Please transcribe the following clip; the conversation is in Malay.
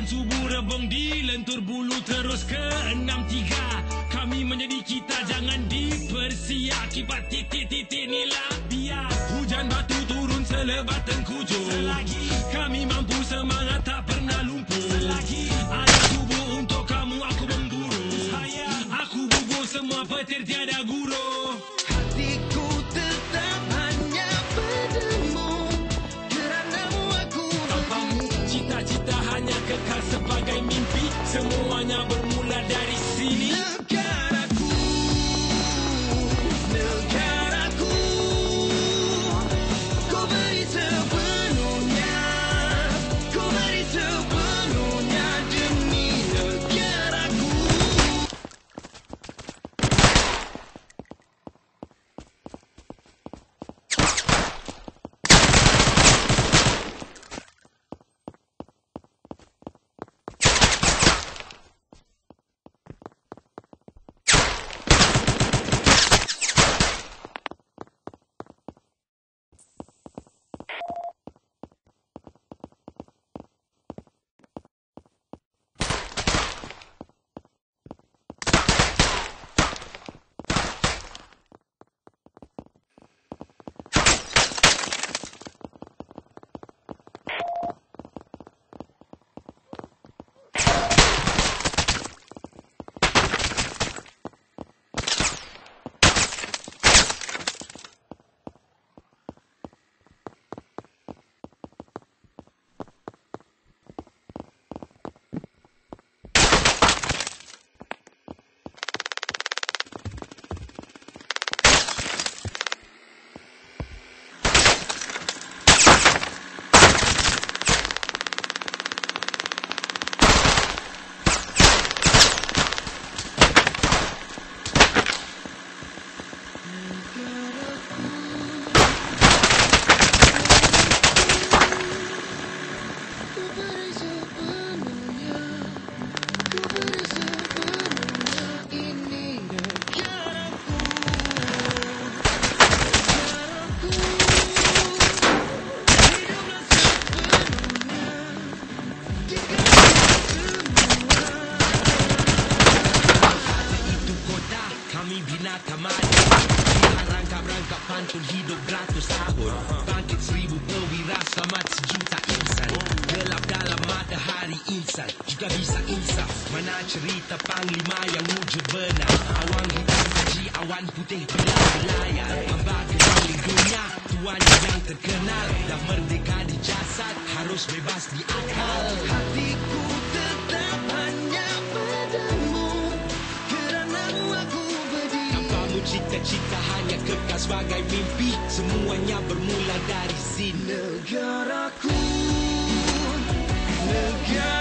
subuh rebung dilentur bulu terus ke 6-3. Kami menjadi kita, jangan dipersia. Kibat titik-titik nilah biar hujan batu turun selebat tengkujur. Selagi kami mampu semangat tak pernah lumpuh. Selagi ada tubuh untuk kamu aku memburu. Aku bubur semua petir tiada guru. Hatiku tetap hanya padamu, keranamu aku Tanpamu cita-cita hanya kekal sebagai mimpi. Semuanya bermula dari sini. Negaraku, negaraku, ku beri sepenuhnya, ku beri sepenuhnya demi negaraku. Rangkap pantun hidup beratus tahun, bangkit 1000 perwira, selamat sejuta insan. Gelap dalam matahari insan juga bisa insaf. Mana cerita panglima yang wujud benar. Awan hitam haji, awan putih belayar. Hamba keliling dunia, tuannya yang terkenal. Dah merdeka di jasad, harus bebas di akal. Hatiku tetap hanya padamu, keranamu aku berdiri. Tanpamu cita-cita hanya kekal sebagai mimpi. Semuanya bermula dari sini. Negaraku, negaraku.